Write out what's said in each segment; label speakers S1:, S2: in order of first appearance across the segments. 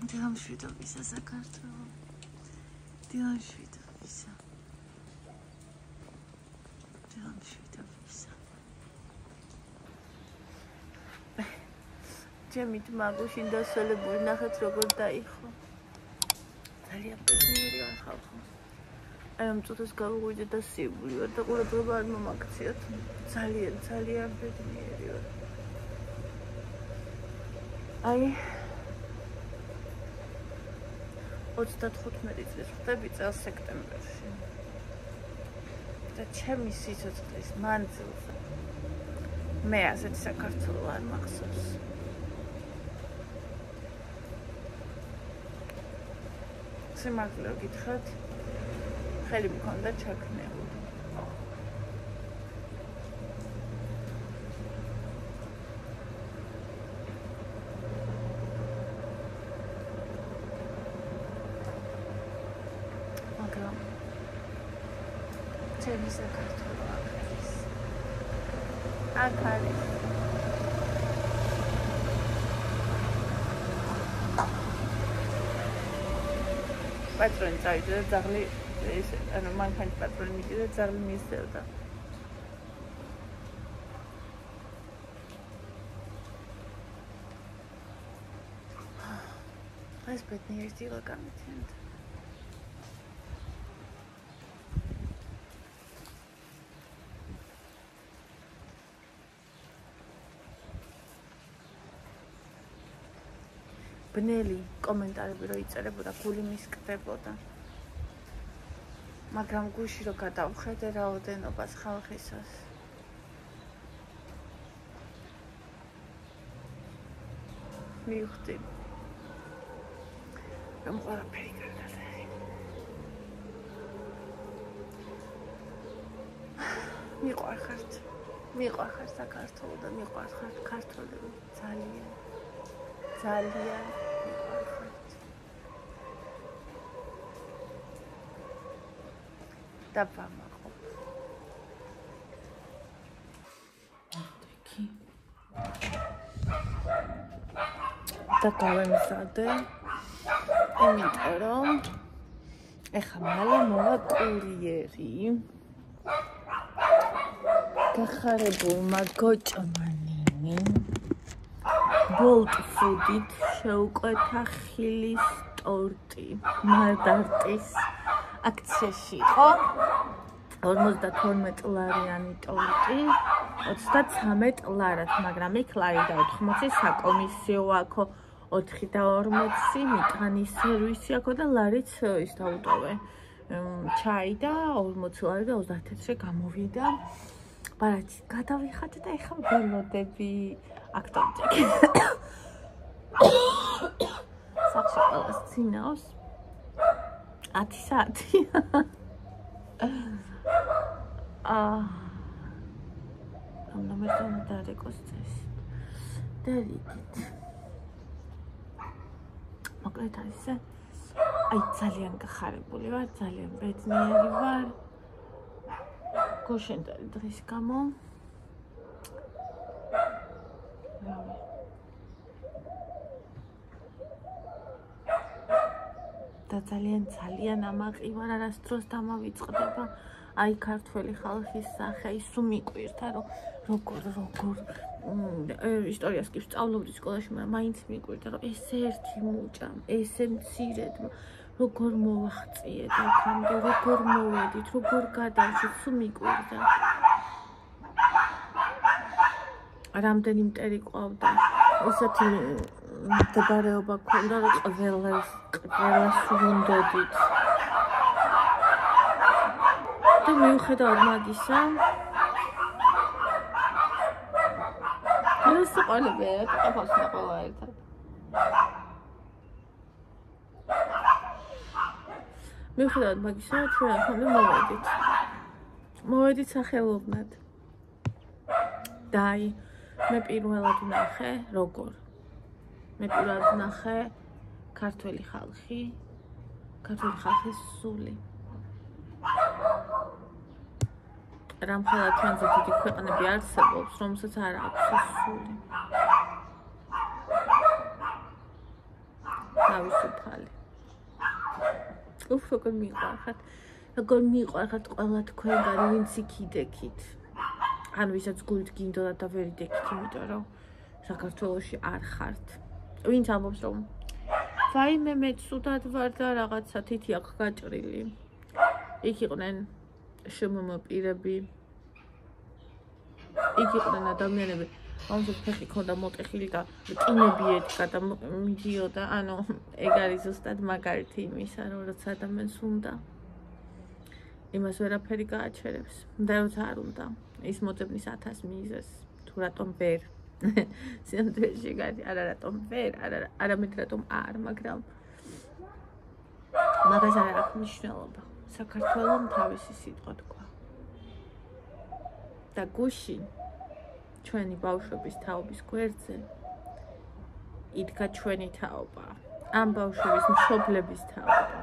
S1: დილამშვიდობისა საქართველო. დილამშვიდობისა. ჩემი ძმა გუშინ დასალებული ნახეთ როგორ დაიხო. ძალიან ბედნიერი არ ხალხო. აი ამ წუთას გავუღვიძე და სიუბრული ვარ და ყურადღება არ მომაქციოთ. ძალიან ბედნიერი ვარ. აი 35 წლის ხდები წელს სექტემბერში. და ჩემი სიცოცხლის მანძილზე მე ასეთ საქართველოს არ მახსოვს. სიმართლე გითხრათ, ხელი მქონდა ჩაქნეული. მაგრამ ჩემი საქართველო აქ არის. პატრონი წავიდა და ძაღლი ეს ანუ მანქანის პატრონი მიდიოდა და ძაღლი მისდევდა. ეს ბედნიერი დილა გამიწევდა. ბნელი კომენტარები რო იწერებოდა, გული მისკდებოდა. მაგრამ გუში რო გადავხედე რაოდენობას ხალხისას. მივხვდი. რომ ყველაფერი გარდაიქმნა. მიყვარხარ საქართველო და მიყვარხარ ქართველები ძალიან მიყვარხართ. და ვამაყობ. და გავემზადე, იმიტომ რომ ეხლა მალე მოვა კურიერი. გახარებულმა გოჭმანინი Bolt foodit შეუკვეთა ხილის ტორტი მადარტის აქციაში იყო 52 ლარიანი ტორტი 33 ლარად, მაგრამ იქ ლარი და 80 საკომისიო აქო 4 და 40 მიტანის სერვისი აქო და ლარიც ის დაუტოვე ჩაი და 40 ლარი და 30 წუთში გამოვიდა. ბარათი გადავიხატე და ეხლა ველოდები აქტორჯექი. სახში ყველას წინავს 10 საათი. ამ ნომერთან დარეკოს წესი. დარიგით. მოკლედ ასე. აი ძალიან გახარებული ვარ, ძალიან ბედნიერი ვარ. გოშენდარი დღის გამო. და ძალიან ამაყი ვარ, არასდროს დამავიწყდება. აი ქართველი ხალხის სახე, ის მიყვირთა, რომ როგორ ისტორიას კი ვსწავლობდი სკოლაში, მაგრამ მაინც მიყვირდა, რომ ეს ერთი მუჭამ, ესე მცირედ როგორ მოვახციეთ აქამდე, როგორ მოვედით, როგორ გადავშით, სულ მიყვირდა. რამდენი მტერი ყავდა, ესეთი მდებარეობა ქონდა, რომ ყველას ვუნდოდით. და მიუხედავად მაგისა, ეს ყველები ყოფილს ყველა ერთად. მიუხედავად მაგისა, ჩვენ ახლა მოვედით სახელოვნად. და აი, მე პირველად ვნახე, როგორ. მე პირველად ვნახე ქართველი ხალხის სული. რამხელა ჩვენზე დიდი ქვეყნები არსებობს, რომელსაც არ აქვს სული. თავისუფალი. უფრო როგორ მიყვარხართ ყველა თქვენგანი, ვინც იქიდექით. ან ვისაც გულით გინდოდათ და ვერ იდექით, იმიტომ რომ საქართველოში არ ხართ. ვინც ამბობს რომ ვაიმე მე ცუდად ვარ და რაღაცა თითი აქვს გაჭრილი. იქ იყვნენ შმმ პირები. იქ იყვნენ ადამიანები, რომელსაც ფეხი ქონდა მოტეხილი და კინები ედგა და მიდიოდა, ანუ ეგ არის ზუსტად მაგალითი იმისა, რომ როცა ადამიანს უნდა იმას ვერაფერი გააჩერებს. და როცა არ უნდა, ის მოძებნის 1000 მიზეზს, თუ რატომ ვერ. სიამოვნებაში გადი, არა რატომ ვერ, არამედ რატომ არ, მაგრამ მაგას არ აქვს მნიშვნელობა. საქართველოს თავისი სიტყვა თქვა. და გუშინ ჩვენი ბავშვების თაობის გვერდზე იდგა ჩვენი თაობა. ამ ბავშვების მშობლების თაობა.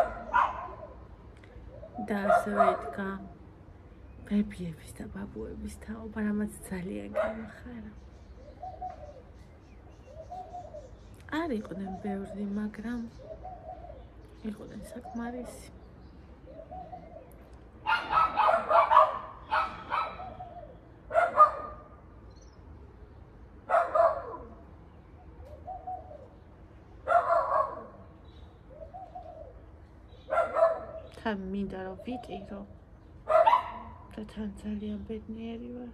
S1: და ასევე იდგა ბებიების და ბაბუების თაობა, რამაც ძალიან გამხარა. არ იყვნენ ბევრი, მაგრამ იყვნენ საკმარისი. თან მინდა რომ ვიტირო და თან ძალიან ბედნიერი ვარ.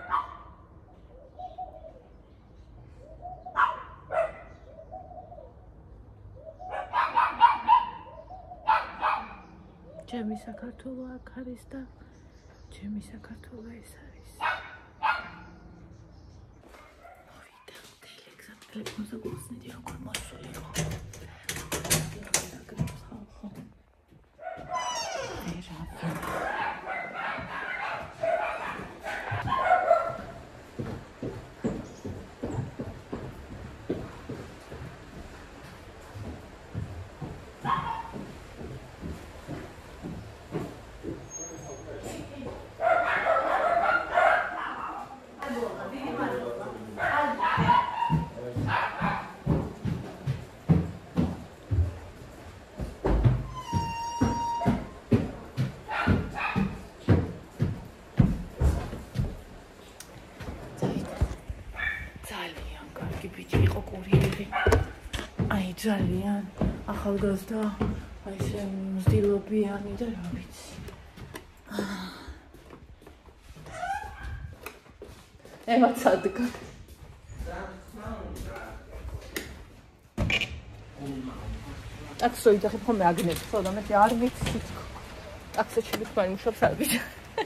S1: ჩემი საქართველო აქ არის და ჩემი საქართველო ეს არის. მოვიდა ტელეგზამპლებზე გულსნიდი როგორ მოსულიყო. ძალიან ახალგაზრდა, აი ესე მზდილობიანი და რა ვიცი. ემაცადგა. ტაქსო იძახი ხომ აგნებს, ხო და მე არ ვიცი. ტაქსოში ვიქნარი მუშაობს არ ვიცი.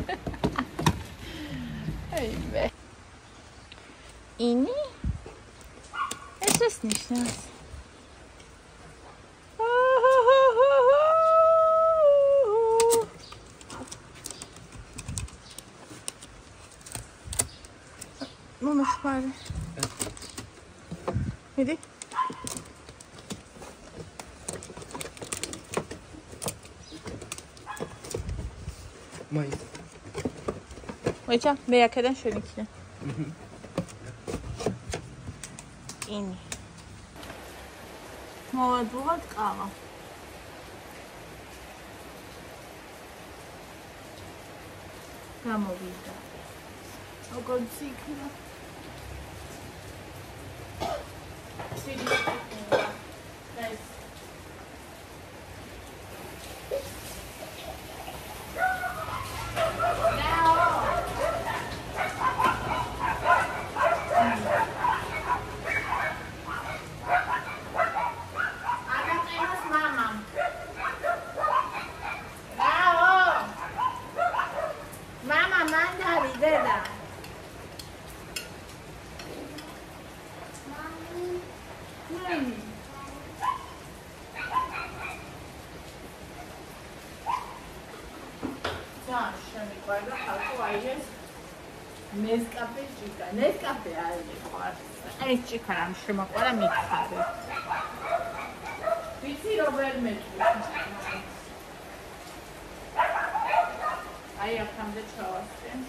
S1: აიმე. ინი? ეს ნიშნავს Mama spare. Vedi?
S2: Mai.
S1: Uite, vei cadere șonicile. Ini. Mă duvat cava. Gamovida. O consiglio. Sì, dai. Guarda quanto hai Nescafe chica, Nescafe hai e chica am შემოყარა მითხარე. ვიცი რომ ვერ მეტყვი. აი აქამდე ჩავასწრენ.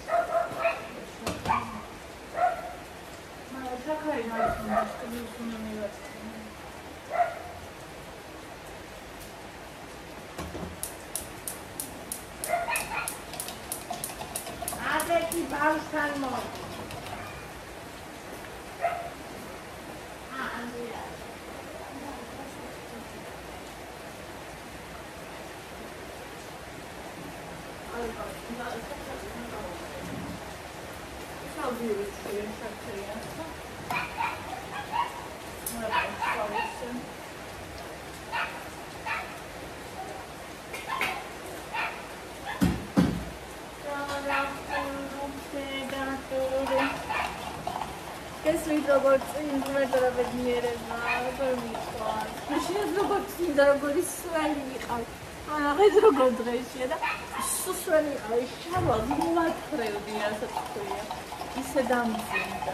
S1: მაგრამ საკარი მაგას უნდა მივაწვდე. თავთან მოვა. ეს როგორც იმედრობ მიერება მომიყვან. შეიძლება როგორც იმდა როგორი სველი ვიყავ. აღეს როგორ დღეშია და სველი აი შავა მომაქრევდი რასაც ქვია. ისე დამძიმდა.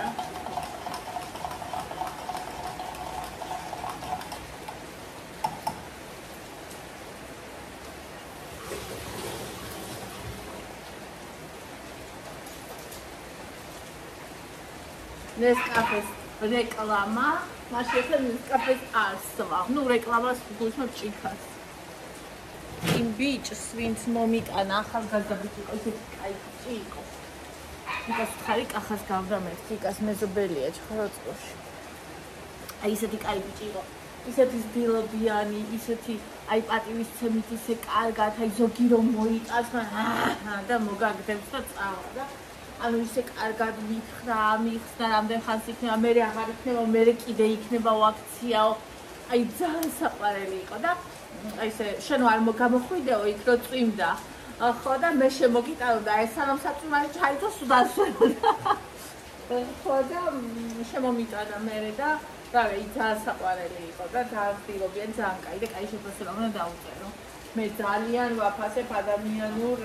S1: Nescafes რეკლამა, მაშინ Nescafes არსვა. ნუ რეკლამას გულისხმობ ჭიქას. იმ ბიჭს, ვინც მომიტანა ახალგაზრდა ბიჭი იყო, ისეთი კაი ბიჭი იყო. იქას ხარი კახას გავდა მე, იქას მეზობელია ჩხოროწყოში. აი ისეთი კაი ბიჭი იყო. ისეთი ძილობიანი, ისეთი აი პატივისცემით ისე კარგად, აი ზოგი რომ მოიტანს, და მოგაგდებს და წავა და ანუ ისე კარგად მითხრა, მიხსნა რამდენ ხანს იქნება, მე აღარ იქნება, მე კიდე იქნება აქციაო. აი ძალიან საყვარელი იყო და აი ესე შენო არ მოგამოხვიდეო იქ რო წვიმდა. ხო და მე შემოგიტანო და ეს სანამ საწვიმარი ჩაიწო სუდასვენოდა. ხო და შემომიტანა მე და რავი ძალიან საყვარელი იყო და დაახტილობიან ძალიან კაი და კაი შეფასება უნდა დაუწერო. მე ძალიან ვაფასებ ადამიანურ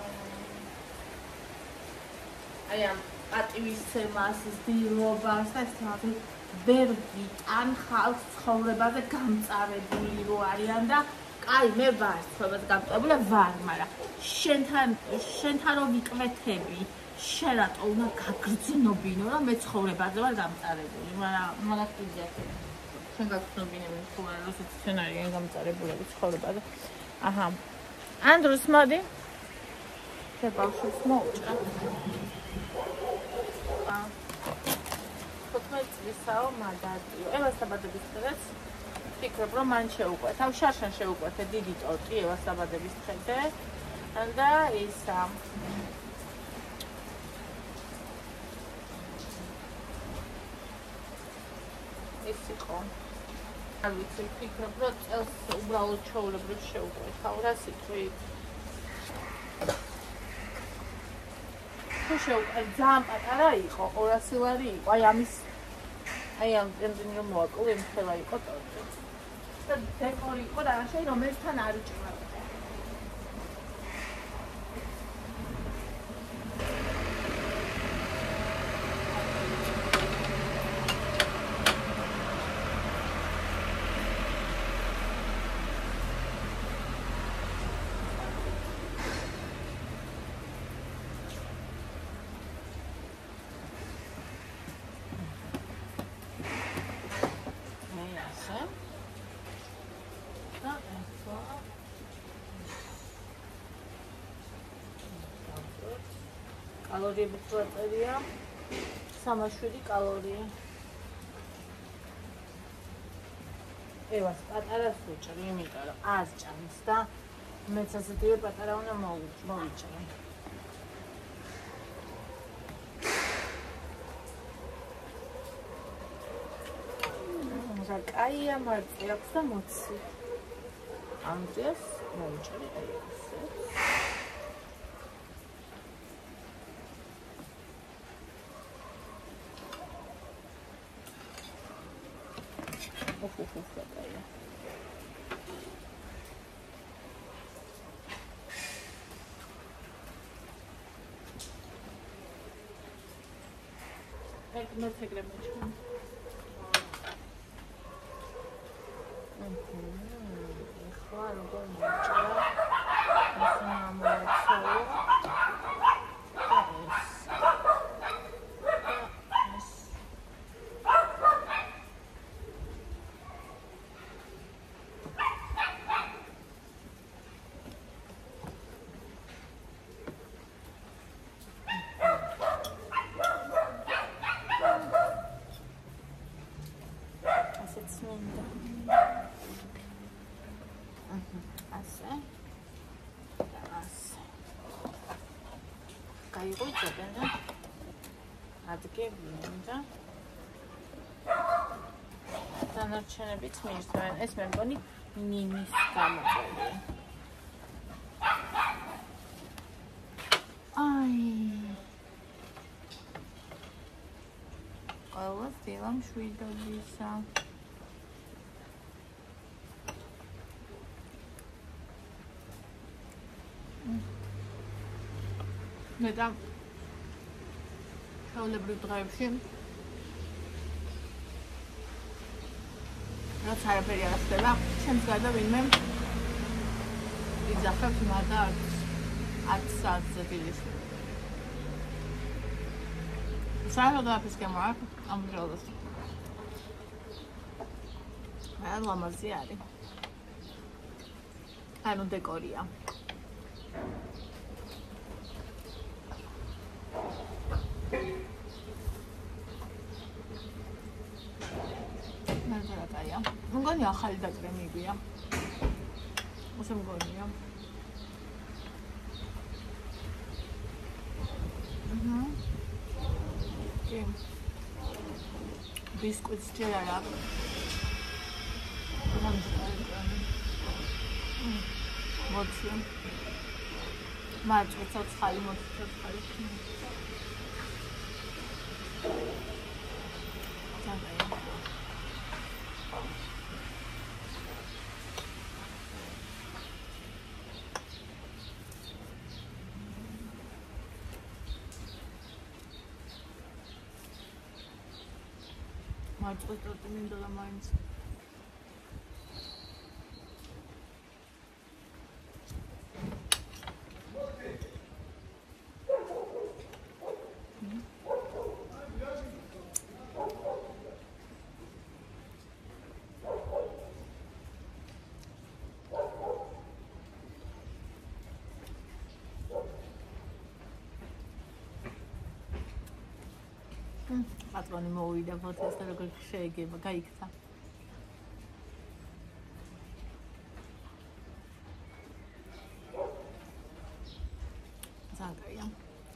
S1: აი ამ პატივისცემას, ძილობას და ისეთი ვერ ვიტან ხალხს ცხოვრებაზე გამწარებული რო არიან და კაი მე ვარ ცხოვრებაზე გამწარებული ვარ, მაგრამ შენთან რომ ვიკვეთები, შენ რატო უნდა გაგრძნობინო რომ მე ცხოვრებაზე ვარ გამწარებული, მაგრამ კიდე შენ გაგრძნობინები ხოლმე როცა შენ არიან გამწარებულები ცხოვრებაზე. აჰა. ანდრუს მოდი. შე ბავშვს მოუჭრა. 15 წლისაო მადარტიო. ევას საბადების დღეს ვფიქრობ რომ მან შეუკვეთა. შარშან შეუკვეთა დიდი ტორტი ევას საბადების დღეზე. და ისა ეს იყო. არ ვიცი, ვფიქრობ რომ წელს უბრალოდ ჩაულებრივ შეუკვეთა. რა სიტყვით ძალიან პატარა იყო, 200 ლარი იყო. აი ამის აი ამ ბენზინი რომ მოაკლო, იმ ხელა იყო ტორტი. და დეკორი იყო და შეიძლება რომელთან არ იჭრა. კალორიები წვეწერია 307 კალორია. ევას პატარას ვუჭრი, იმიტომ რომ არ ჭამს და მეც ასეთივე პატარა უნდა მოვიჭრე. კაია მარწი აქვს და მოცი. ამჯერს მოვიჭრე აი ესე. No te creo mucho. Claro, con mucho. Es una mochila. ესეც მინდა. ასე. ასე. გაიღვიძებენ და ადგებინდა. დანარჩენებიც მიირთმევენ. ეს მე მგონი ნინის გამოყენია. აი. ყველა დილა მშვიდობისა. მე და ჩვეულებრივ დღეებში რაც არაფერი არ ხდება, ჩემს გარდა ვინმე იძახებს მადა 10 საათზე დილის. საერთოდ აფის გემარ ამ დროს. მე ლამაზი არის. ანუ დეკორია. ნაჟარაკია. მგონი ახალი დაკრემებია. όσο მგონია. ბისკუიტს ჯერ არა. მოდი. მაჭი ცოცხალი მოდი ცოცხალი. Marcos tratamiento da Mainz. Patroni mოვიდა ფოთეს და როგორ შეეგება, გაიქცა. ზაგაია.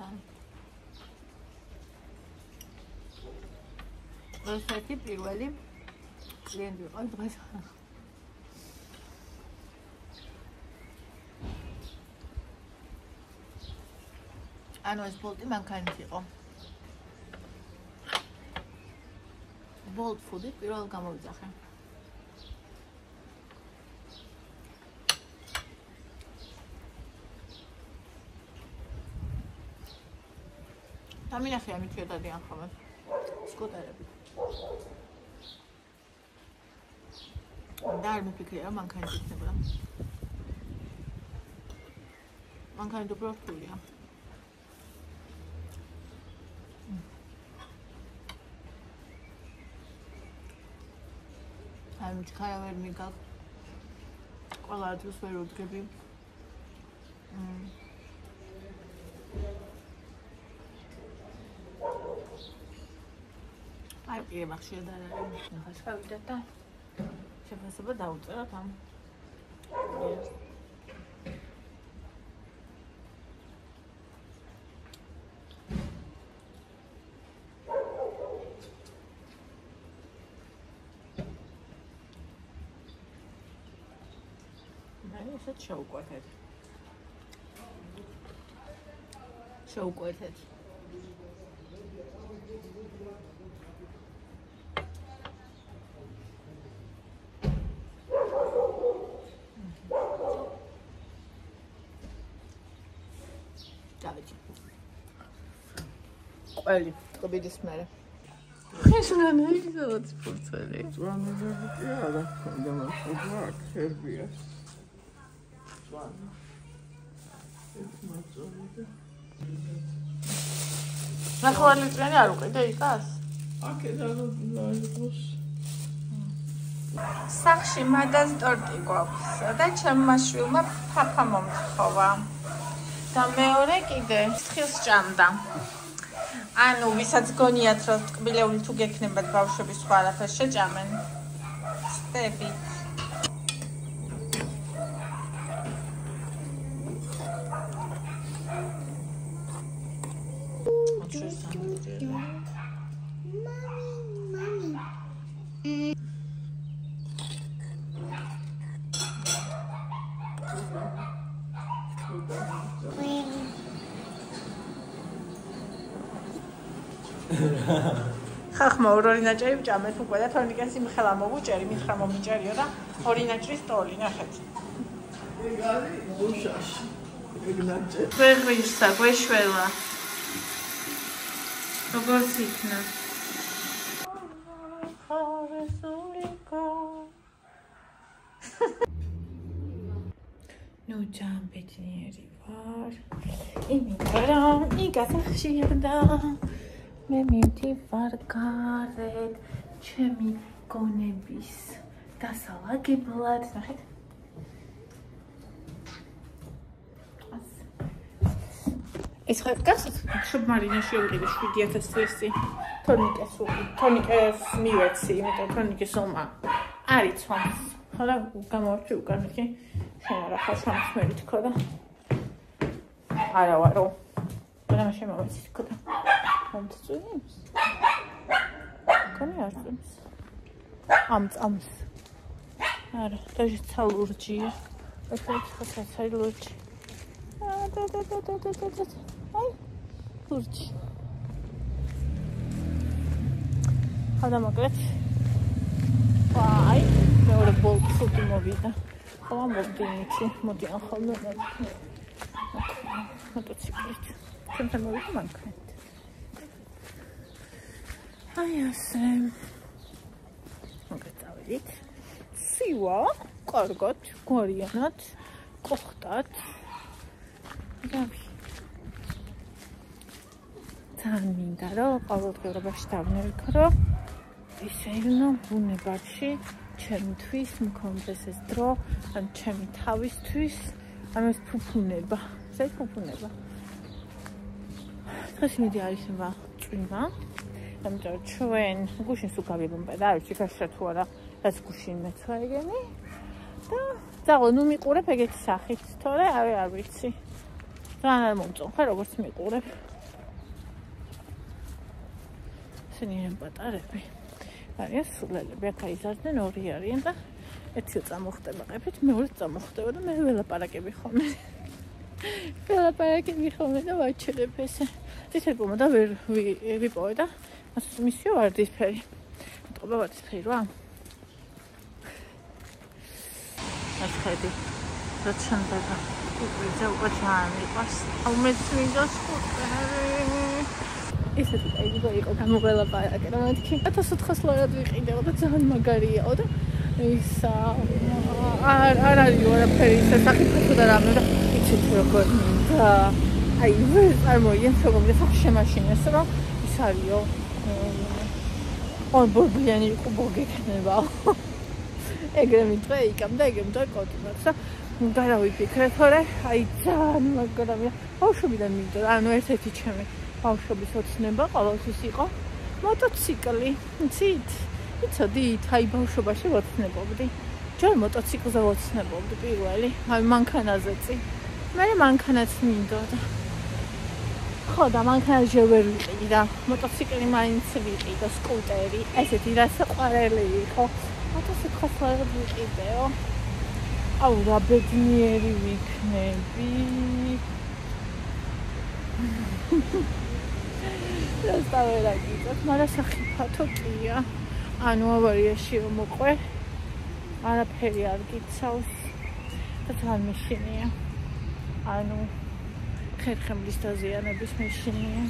S1: ესეთი პირველი კლიენტი იყო დღეს. ანუ ეს ბოლტი მანქანით იყო. Bolt food-ი პირველ გამოვიძახე. დამინახე ამით შედადიან ხოლმე. სკუტერები. და არ მიფიქრე რა მანქანით იქნებოდა. მანქანით უფრო რთულია. I'm kind of makeup. All I do is wear it, baby. I am actually that I'm going to that. She was a bit out there. Yes. ესეც შევუკვეთეთ. შევუკვეთეთ. დავიჭი. ყველი ტყბილის მერე. ხეშნანა ისოც ფურცელი.
S2: ზვანები არა ხონდა მაგრამ აქ ხერბია.
S1: ნახევარლიტრიანი არ უყიდე იქას?
S2: აქედან აიღოს.
S1: სახში მადას ტორტი გვაქვს და ჩემმა შვილმა ფაფა მომთხოვა. და მეორე კიდე თხილს ჭამდა. ანუ ვისაც გონიათ რომ ტკბილეული თუ გექნებათ ბავშვები სხვა არაფერს შეჭამენ. ხსებით. ხახმა ორი ნაჭერი ვჭამეთ უკვე და თორნიკეს იმხელა მოვუჭერი, მითხრა მომიჭერიო და ორი ნაჭრის ტოლი, ნახეთ.
S2: ეგ არის უშაში. ეგ ნაჭერი.
S1: გვეღვისა, გვეშველა. როგორც იქნა. ნუ ჯამბეჭიერი ვარ. იმიტომ რომ იგაცა ხშირდა. მე მივდივარ გარეთ, ჩემი გონების დასალაგებლად, ნახეთ. ეს ხარ გასწრაფ შუბმარინაში ვიყიდე 7000 წესი. თორნიკეს მივეცი, იმიტომ თორნიკეს ომა არის ცვამს. ხარა გამოვარჩი უკან კი. შენ რა ხარ სამსმელი თქო და არა ვარო. მაგრამ შემოვეცი თქო და მომწვიმს. კონი არ წვიმს. ამწამს. არა, დაჟეცა ლურჯია. ეს ხოცა ლურჯი. აი, ლურჯი. ხოდა მოკლედ. ვაი, მეორე ბოლკსი მოვიდა. ხო, მოვიდინიცი, მოდი ახალ მოტოციკლით. ჩემთან მოვიდა მანქანით. აი ასე. მოგეწავით. სივა, კარგად, გვარიანად, ყოხტად. დავი. თან მინდა რომ ყოველდღიურობაში დავნერქრო ისე რომ ბუნებაში ჩემთვის მქონდეს ეს დრო, ან ჩემი თავისთვის, ან ეს ფუფუნება. ეს ფუფუნება. დღეს მიდი აიხება წვიმა. ამიტომ ჩვენ გუშინს უკავებობ და არ ვიცი გაშრა თუ არა, რაც გუშინ მეცვა ეგენი. და ძაღლ ნუ მიყურებ ეგეთი სახით, თორე არ ვიცი. ძალიან არ მომწონხარ როგორც მიყურებ. ესენი են პატარები. არიან სულელები, აქ აიზარდნენ ორი არიან და ერთი წამოხდება ყებით, მეორე წამოხდება და მე ველაპარაკები ხოლმე. ველაპარაკები ხოლმე და ვაჩერებ ესე. ისე პომა და ვერ ვიპოვე და მისიო ვარდისფერი. მოტყობა ვარდისფერი რა. ეს ხედი. რა ჩანდება. უყურე უკვე ძალიან მიყვარს. აუმეც მინდა სკუტერი. ისეთი დაიგო იყო გამოგელაპარაკე რა მეთქი 1400 ლარად ვიყიდეო და ძალიან მაგარიაო და ის არ არის არაფერი ისე საკითხი და რამე და იცით როგორ მინდა აი ვერ წარმოიდგენთ როგორ გესახ შემაშინეს რომ ის არისო ორბორბლიანი ყუბო გექნება ეგრე მითხრა იქამ და ეგრე მითხრა კოტინაც და გარავიფიქრე თორე აი ძალიან მაგარია ბავშვობიდან მინდა ანუ ერთ-ერთი ჩემი ბავშვობის ოცნება ყოველთვის იყო მოტოციკლი. იცით? იცოდით, აი ბავშვობაში ვოცნებობდი. ჯერ მოტოციკლზე ვოცნებობდი პირველი, აი მანქანაზეც. მე მანქანაც მინდოდა. ხო და მანქანაზე ვერ ვიყიდი და მოტოციკლი მაინც ვიყიდო, სკუტერი, ესეთი რა საყვარელი იყო. 1400 ლარად ვიყიდეო. აუ რა ბედნიერი ვიქნები. დასტავერა გიწევთ, მაგრამ სახიფათო კია. ანუ ავარიაში რომ მოყვე, არაფერი არ გიცავს და თან მეშინია. ანუ ხერხემლის დაზიანების მეშინია.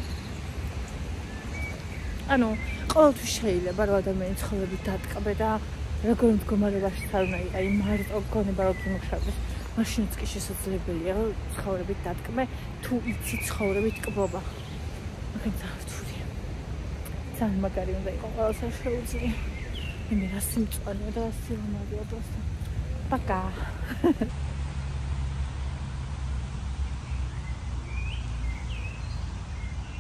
S1: ანუ ყოველთვის შეიძლება რომ ადამიანი ცხოვრებით დატკბე და როგორ მდგომარეობაში თარუნაი, აი მარტო გონება რომ გიმუშავდეს, მაშინაც კი შესაძლებელია რომ ცხოვრებით დატკბე, თუ იცი ცხოვრებით კბობა. მაგრამ ძართულია. ძალიან მაგარი უნდა იყო ყველასა შეუძლია. მე რა სიმწვანეა და სიმაგია просто. Пока.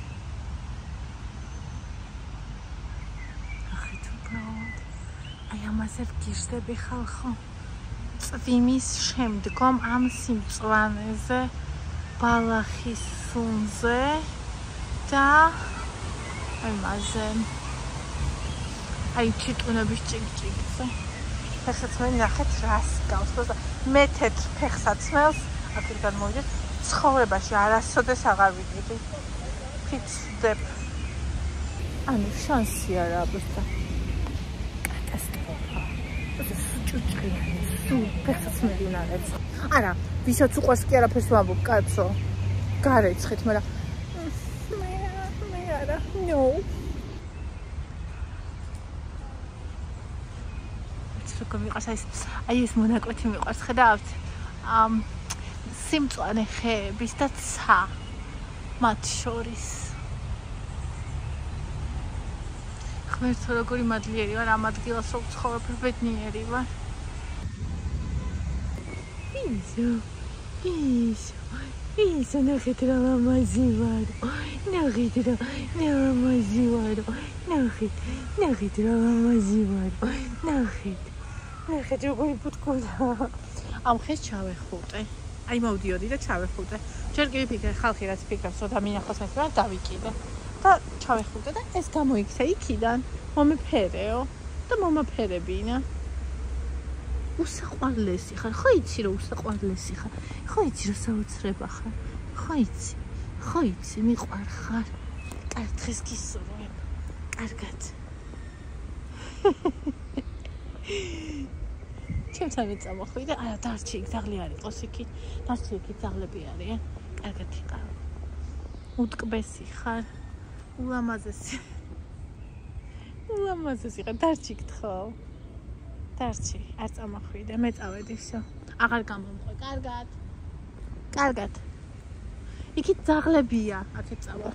S1: აი ამ ამაზე ვგიჟდები ხალხო. წვიმის შემდგომ ამ სიმწვანეზე, ბალახის სუნზე და ამაზე აი ჩიტუნების ჭიკჭიკზე. ფეხსაც მე ნახეთ რას გავს. მე თეთრ ფეხსაც სმელს, აქედან მოვიდეთ. ცხოვრებაში არასოდეს აღარ ვიყიდი. ფიცდებ. ანუ შანსი არა აბსოლუტურად. კატასტროფა. ჭუჭყიანი, სულ ფეხსაც მე ვინარეთ. არა, ვისაც უყვარს კი არაფერს ვამბობ, კაცო. გარეცხეთ, მაგრამ მე არა, no. როგორ მიყვარს აი ეს მონაკვეთი მიყვარს, ხედავთ? სიმწვანე ხეების და ცა მათ შორის. ღმერთო როგორი მადლიერი ვარ ამ ადგილას რომ ცხოვრობ, ბედნიერი ვარ. ისო ნახეთ რა ლამაზი ვარო. ნახეთ რა ლამაზი ვარო. ნახეთ რა ლამაზი ვარო. ნახეთ როგორი ფუტკუდა. ამ ხეს ჩავეხუტე. აი მოვდიოდი და ჩავეხუტე. ჯერ კი ვიფიქრე ხალხი რაც ფიქრობს რომ დამინახოს მე რა დავიკიდე. და ჩავეხუტე და ეს გამოიქცა იქიდან. მომეფერეო და მომაფერებინა. უსაყვარლესი ხარ. ხო იცი რომ უსაყვარლესი ხარ. ხო იცი რომ საოცრება ხარ. ხო იცი მიყვარ ხარ. კარგ დღეს გისურვებ. კარგად. ჩემთან მეწამოხვი და არა დარჩი იქ ძაღლი არ იყოს იქით. დარჩი იქით ძაღლები არიან. კარგად იყავ. უტკბესი ხარ. ულამაზესი ხარ. დარჩი გთხოვ. დარჩი, არ წამოხვიდე, მე წავედი всё. აღარ გამომყვე. კარგად. იქით ძაღლებია, აქეთ წავა.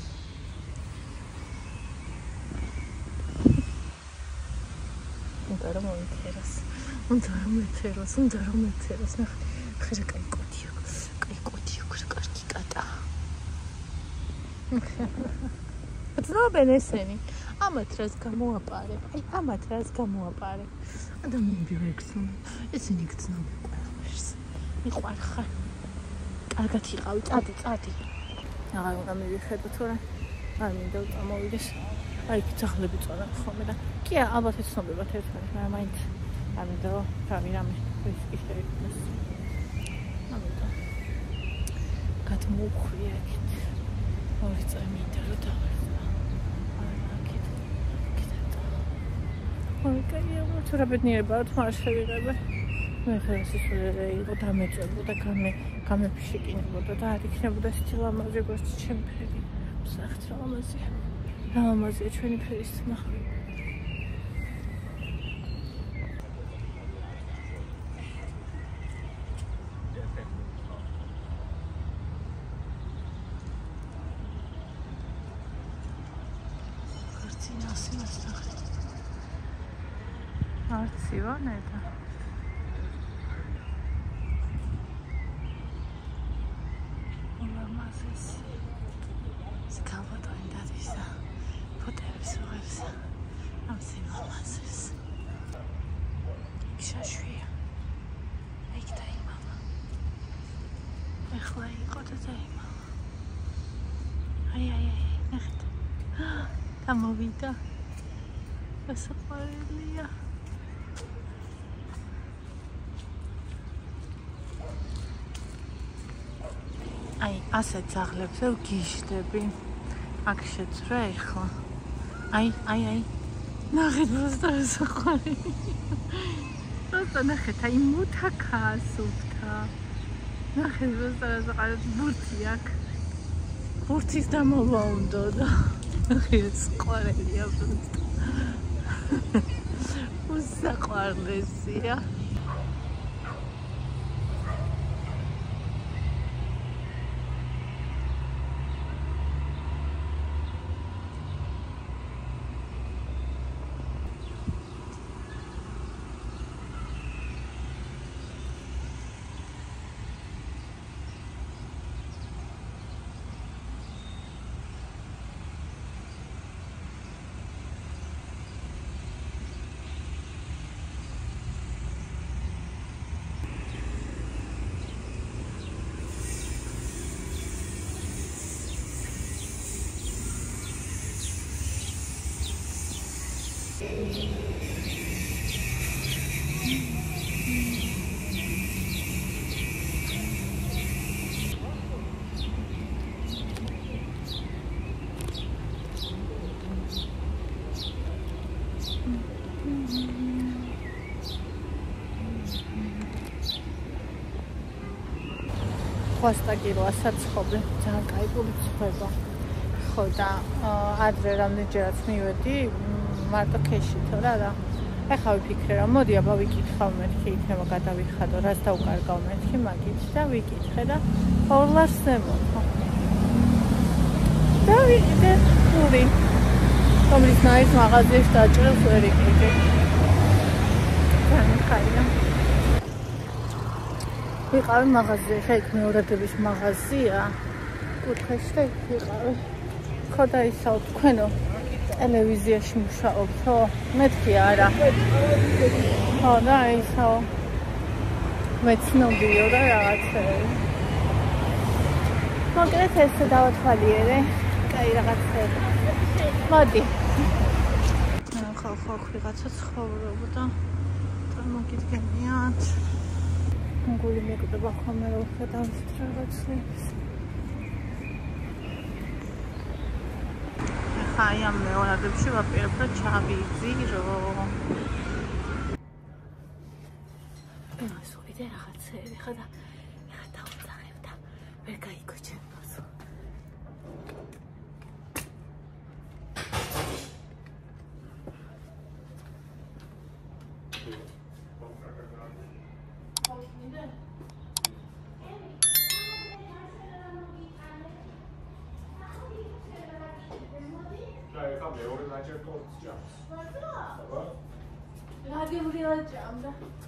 S1: უნდა რომ მეთეროს. ნახე, კაი კოტია, კარგი კატა. ცნობენ ესენი. ამათ რას გამოაპარე. ადამიანები ვეგრძნობენ. ესენი გრძნობენ ყველაფერს. მიყვარ ხარ. კარგად იყავი, წადი. აღარ უნდა მივიხედო თორე. არ მინდა წამოვიდეს. აი ძაღლები წონან ხოლმე და კი ალბათ ეცნობებათ ერთმანეთს, მაგრამ მაინც არ მინდა რომ რამე რისკი შეიქმნას. ამიტომ გადმოვხვიე აქეთ. ორი წელი მინდა რომ დავერცხა. ой, кайია, თუ რა ბედნიერებაა, თუ არ შევიღებე. მე ხერხი სულელე იყო დამეწებოდა, გამეფიშიკინებოდა და არ იქნებოდა სტილამაზი როგორც ჩემი ფერი. მსახთ ლამაზია ჩვენი ფერის ძმა. არცივა ნეტა. ულამაზესი. სკავატოინდა ისა. ფოტოებს ვიღებს. ამ სიმამაზეს. შაშვია. ეგ დაიმამა. ეხლა იყო და დაიმამა. აი, ნახეთ. გამოვიდა. ასაყვარელია. აი, ასე ძაღლებზე ვგიჟდები. აქ შეცვრა ეხლა. აი. ნახეთ просто ასაყვარელი. просто ნახეთ, აი მუთაქაა სუფთა. ნახეთ просто ასაყვარელი ბურთი აქ. ბურთის დამოვა უნდა და ნახეთ ყვარელია просто. უსაყვარლესია. ხვასტაგიროა საცხობი, ძალიან კაი გულწრფება. ხო და ადრე რამდენჯერაც მივედი მარტო ქეშითო რა. ეხლა ვიფიქრე რომ მოდი აბა ვიკითხავ მეთქი იქნება გადავიხადო, რაც დავკარგავ მეთქი მაგით და ვიკითხე და ორლარს ზემოთო. და ვიყიდე პური. რომლის ნაის მაღაზიაში დაჭრილს ვერ იყიდე. ძალიან ხაია. ვიყავი მაღაზიაში, იქ მეორადების მაღაზია. კუთხეში და იქ ვიყავი. ხო და ისაო თქვენო ტელევიზიაში მუშაობთო? მეთქი არა. ხო და ისაო მეცნობიო და რაღაცები. მოკლედ ესე დავათვალიერე. კაი რაღაცები. მოდი. ხო ვიღაცა ცხოვრობდა. წარმოგიდგენიათ. გული მეკდება ხოლმე რომ ხედავთ რაღაცებს. ხა აი ამ მეორადებში ვაპირებ რომ ჩავიძირო. ასურიდე რაღაცები ხა და დავუძახებ და ვერ გაიგოჩენოს.
S3: მეორე ნაჭერ ტორტს ჭამს.
S1: მართლა? რადიობრილა ჭამდა.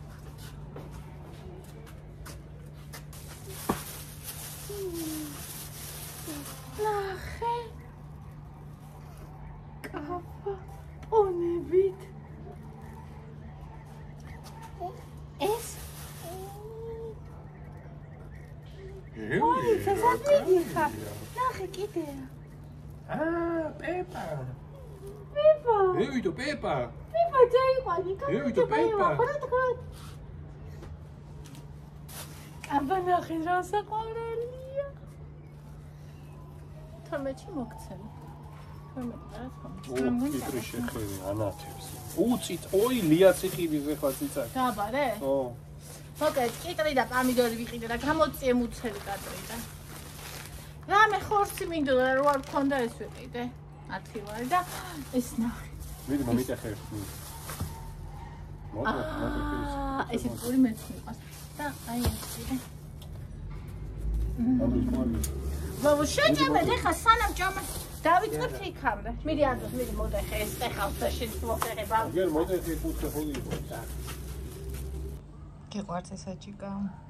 S1: ნახე. კაფა პონებით. ეს? ოი, სასაძიდი ხა. ნახე კიდეა.
S3: პეპა.
S1: პეპა.
S3: ევიდო პეპა.
S1: პეპა დაიყვანი.
S3: ევიდო პეპა.
S1: აბა ნახე რა საყვარელია. თორმეტში მოგცემ.
S3: იტრი შეხედე ანათებს. უწით, ოი ლიაციხიდის ეხლა ციცაკ.
S1: დაბარე?
S3: ო.
S1: მოკლედ, კიტრი და პამიდორი ვიყიდე და გამოწიე მუცელი კატრიდან. რამე ხორცი მინდოდა რომ არ მქონდა ეს ვიყიდე. 10 ლარი და ეს ნახე.
S3: მიდი მომიტეხე.
S1: ესე პური მეც მიყვარს. და აი ეს ვიყიდე. ბაბუ შეჭამეთ ეხა სანამ ჭამეთ დავიწყებთ იქამდე. მიდი ანდოს, მიდი მოდეხე ეს ეხავს და შეძლოხება.
S3: გერ მოდეხე კუთხე ხოლი იყო.
S1: გიყვართ ეს აჭიკა?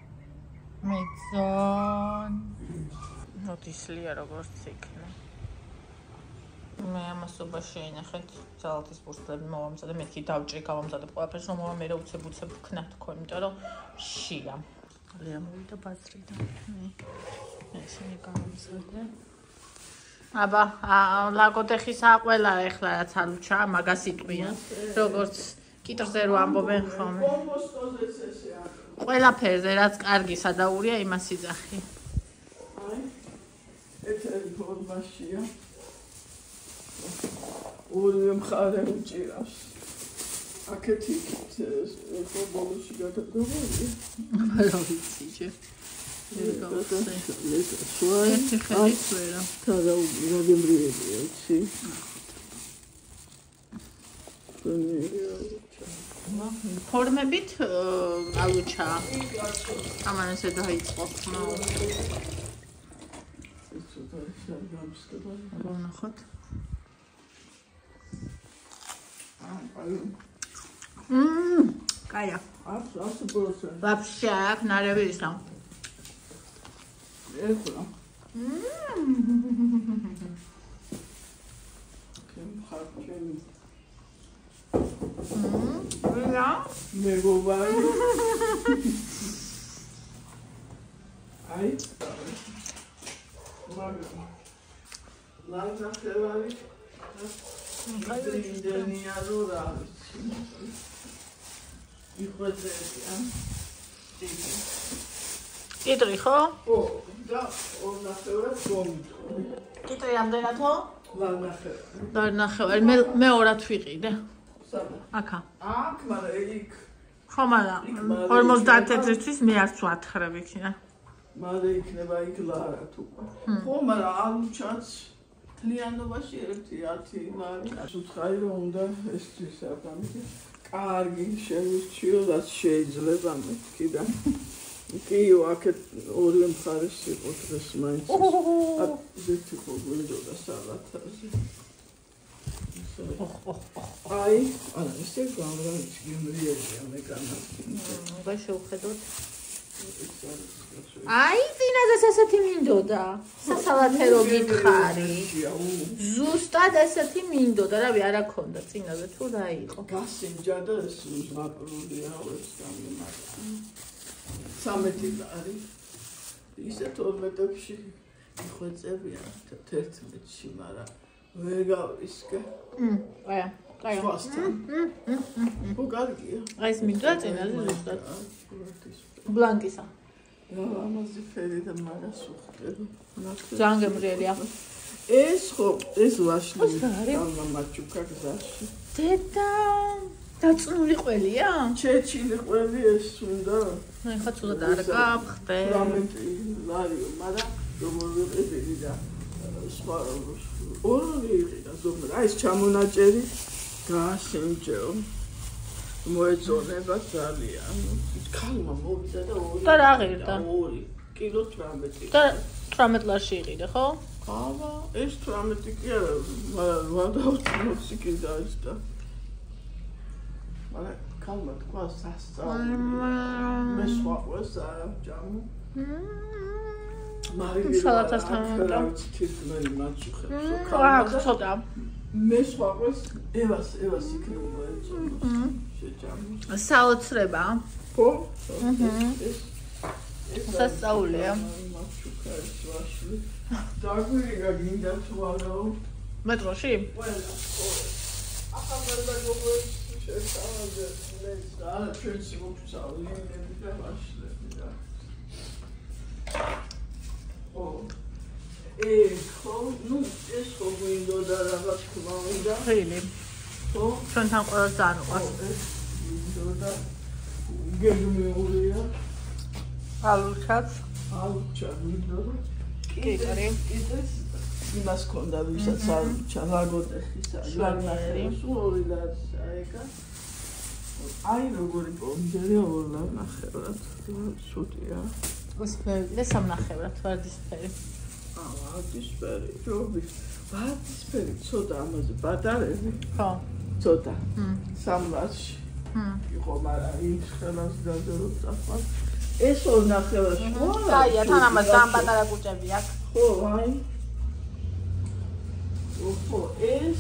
S1: მეძონ. ნოტისლია როგორც იქნა. მე ამასობა შეინახეთ ძალათის ბურსლები მოვამზადე, მეთქი დავჭრი გავამზადებ ყველაფერს რომ მოვა მე რა უცებ ვქნა თქო, იმიტომ რომ შია. ძალიან მოვიდა ბაზრიდან. ესენი გავამზადე. აბა, ლაგოდეხის აყველა ეხლა რაც არ უჩა, მაგას იტყვიან. როგორც კიტრზე რო ამბობენ ხოლმე.
S2: კომპოსტოზეც ესე არის.
S1: ყველაფერზე რაც კარგი სადაურია, იმას იძახი.
S2: აი, ეთერი ფორმაშია. ორივე მხარე უჭირავს. აქეთი ხო ბოლოში გადაგდობია.
S1: რა ვიცი ჯერ. ერთი ხელით ვერა.
S2: თარა გაგემრიელია, იცი?
S1: ფორმებით ალუჩა. ამან ესე დაიწყო ხმა. ვნახოთ. კაია.
S2: 100%.
S1: ვაფშე აქ ნარევი ისა.
S2: ეხლა. კემ ხარკენი.
S1: რა?
S2: მეგობარი. აი. მაგრამ. ლანძახევარი. ინდენია რურა. იხვეწებიან.
S1: კიტრი ხო?
S2: ხო, და 2.5 გომიტო.
S1: კიტრი რამდენათო?
S2: 2.5.
S1: მე 2-ად ვიყიდე.
S2: სადა?
S1: აქა.
S2: აქ, მაგრამ იქ.
S1: ხო, მაგრამ 51-ისთვის მე არც ვათხრებ იქნა.
S2: მალე იქნება იქ ლარა თუ. ხო, მაგრამ ალუჩაც თლიანობაში ერთი 10 ლარი. უცხარი რომ უნდა ესთვის აბამი. კარგი შევირჩიო, რაც შეიძლება მეთქიდან. კიო აქეთ ორივე მხარეს იყო დღეს მაინც. ზეთი ხო გვინდოდა სალათაზე. აი, არა, ესე გამრავლებს გემრიელია მეკანა.
S1: აბა შევხედოთ. აი, წინაზე ესეთი მინდოდა. სასალათერო გითხარი. ზუსტად ესეთი მინდოდა, რავი, არა ქონდა წინაზე თუ რა იყო.
S2: გასინჯა და ეს ზღაპრულია ეს გამიმართა. 13 ლარი. ისე 12-ში იხვეწებიან 11-ში, მაგრამ ვერ გავისკე.
S1: აია, აია.
S2: ხო, კარგია.
S1: აი ეს მინდოდა წინაზე ზუსტად. ბლანკისა.
S2: ამაზე ფერი და მაგას უხდება.
S1: ძალიან გემრიელია.
S2: ეს ხო, ეს ვაშლი. მაჩუკა გზაში.
S1: დედა, დაწნული ყველია?
S2: ჩეჩილი ყველი ეს უნდა.
S1: აი ხა ცუდად არ გავხდე.
S2: 18 ლარიო, მაგრამ როგორ ვიყიდი და სხვა ორი იყიდა ზოგადად. აი ეს ჩამონაჭერი გაასინჯეო. მოეწონება ძალიან. ქალმა მოვიდა და ორი.
S1: და რა ღირდა?
S2: 2 კილო 18.
S1: და 18 ლარში იყიდე, ხო?
S2: აბა, ეს 18 კი არა, მაგრამ 8 კი დაიწყდა. მაგრამ ქალმა თქვა სასწაული. მე სხვა ყველს არა ჯამო.
S1: სალათასთან და
S2: თითქმის მაჩუხებს.
S1: აა, ცოტა.
S2: მე სხვა ყველს ევას იქნება ეწონა. შეჯამო.
S1: საოცრება.
S2: ხო?
S1: სასწაულია.
S2: მაჩუხა ეს ვაშლი. დაგვირიგა გინდა თუ არა?
S1: მეტროში?
S2: ყველა. ახლა მე როგორ შესავაზე მე და ჩვენს მოგწავ ლინიები და ვაშლები და. ო. ხო, ნუ ეს ხო გვინდოდა რაღაც თქმა უნდა.
S1: ხილი.
S2: ხო?
S1: ჩვენთან ყველას ძალიან უყვარს.
S2: გვინდოდა გეგმეულია.
S1: ალუჩაც.
S2: ალუჩა გვინდოდა.
S1: კიტრი.
S2: კიტრის იმას ქონდა ვისაც ალუჩა ლაგოდეხისა.
S1: შვარნერი.
S2: ორი ლარსაიკა. აი როგორი პომდერი 2.5-ად. სუტია.
S1: გასფერი და 3.5-ად ვარდისფერი.
S2: ვარდისფერი. ჯობი. ვარდისფერი ცოტა ამაზე ბატარები.
S1: ხო.
S2: ცოტა. 3 ლარში. იყო, მაგრამ ის ხელას დაძეროთ ახლა. ეს 2.5-ში.
S1: აია, თან ამას ძალიან პატარა კუჭები აქვს.
S2: ხო, აი. ხო, ეს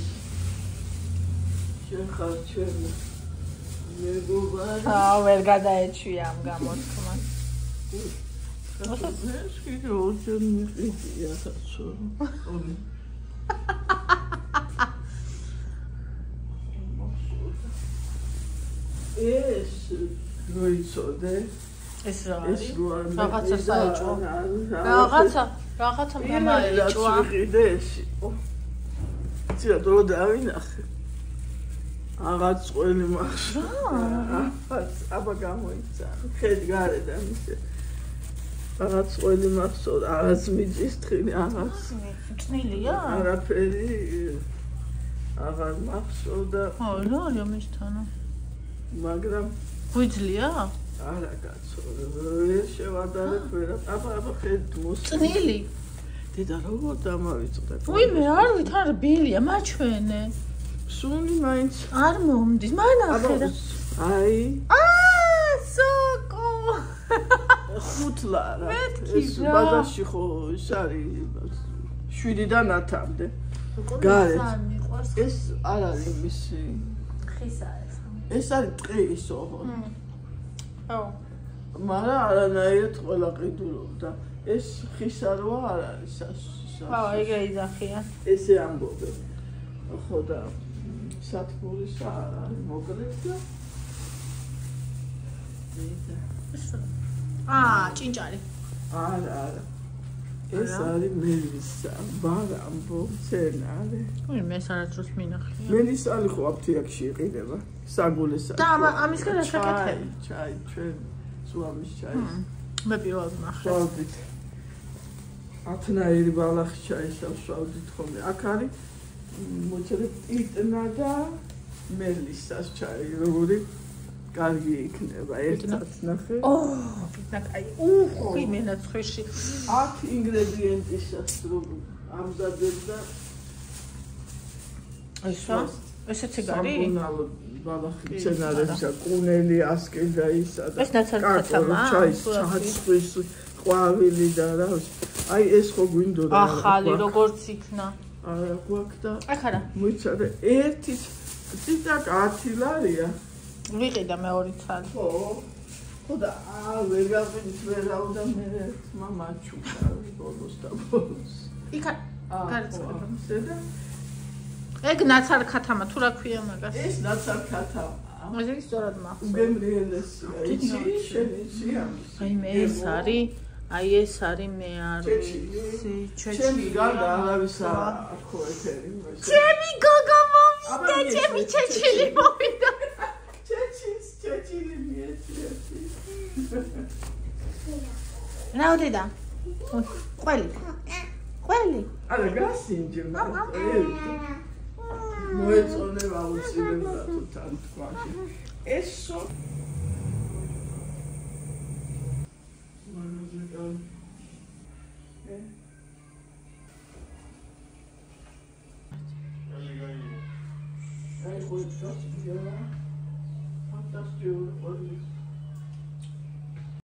S2: შეხარ ჩემი მეგობარი.
S1: ვერ გადაეჩვია ამ გამოთქმას.
S2: ეს კიდე ოჯერ მიყიდია ხაცო. ეს როიცოდე
S1: ეს რა არის?
S2: ეს რო არ
S1: რაღაცა საეჭვო. რაღაცა გამაეჭვა.
S2: ეს იყო. ცირა დრო დავინახე. აღარ წველი მახსოვს. აბა გამოიცა. ხედი გარედან ისე. აღარ წველი მახსოვს, აღარ მიწის თხილი, აღარ.
S1: წნილია?
S2: არაფერი აღარ მახსოვდა.
S1: ხო, რა არის მისთანა?
S2: მაგრამ
S1: გვიძლია?
S2: არა კაცო, ვერ შევადარებ ვერა. აბა ხედი მოსწ.
S1: წნილი?
S2: დედა როგორ დამავიწყდა?
S1: უიმე, არ ვით, არ ბილია, მაჩვენე.
S2: სული მაინც
S1: არ მომდის, მანახე რა.
S2: აი.
S1: სოკო.
S2: 5 ლარა.
S1: ეს
S2: ბაზარში ხო ის არის 7-დან 10-მდე. გარეთ. ეს არ არის მისი.
S1: ხისა ეს.
S2: ეს არის ტყეისო.
S1: ო.
S2: მაგრამ არანაირად ყველა ყიდულობდა. ეს ხისა როა არ არის სასო.
S1: ხო, ეგრე იძახიან.
S2: ესე ამბობენ. ხო და სათბურის არ არის მოკლედ და
S1: ჭინჭარი.
S2: არა ეს არის მელისა ბარამბო მცენარე
S1: მე საერთოდ მინახია
S2: მელისალი ხო აფთიაქში იყიდება საგულესა
S1: და ამისგან რა შეკეთები
S2: ჩაი ჩვენ სუამის ჩაი
S1: მე პირველად ნახე
S2: სვავდით ათნაირი ბალახი ჩაისავს სვავდით ხოლმე აქ არის მოჭრე პიტნა და მელისას ჩაი როგორი კარგი იქნება ერთად ნახე.
S1: პიტნა კაი. უხი მენაცხვეში.
S2: აქ ინგრედიენტისაც რომ ამზადებ და
S1: ესეც ეგარი?
S2: სამკურნალო ბალახი მცენარეებსა, კუნელი, ასკი და ისა და
S1: ეს ნაცარქათამა?
S2: ჩაცხვის, ყვავილი და რა ვიცი. აი ეს ხო გვინდოდა.
S1: ახალი როგორც იქნა.
S2: არა გვაქვს და
S1: აქ არა.
S2: მოიცადე ერთი წინა 10 ლარია.
S1: ვიყიდა მეორე ცალი.
S2: ხო და ვერ გავიდის ვერ დავდა მე მამა ჩუქა ბოლოს და ბოლოს.
S1: იქა გარწმუნდა.
S2: და
S1: ეგ ნაცარქათამა თუ რა ქვია მაგას?
S2: ეს ნაცარქათამა.
S1: ეს ის სწორად მახსოვს.
S2: გემრიელესია. იცი შენიცი ამის.
S1: აი მე ეს არის აი ეს არის მე არ ვიცი
S2: ჩემი გარდა არავის არ ხო ეთერი
S1: ჩემი გოგო მომიდა ჩემი ჩეჩილი მომიდა
S2: ჩეჩილი მიეცია
S1: რაოდედა ყველი
S2: არა გასინჯე მოეწონება აუცილებლად თუ თან თქვაში ესო Fantastico.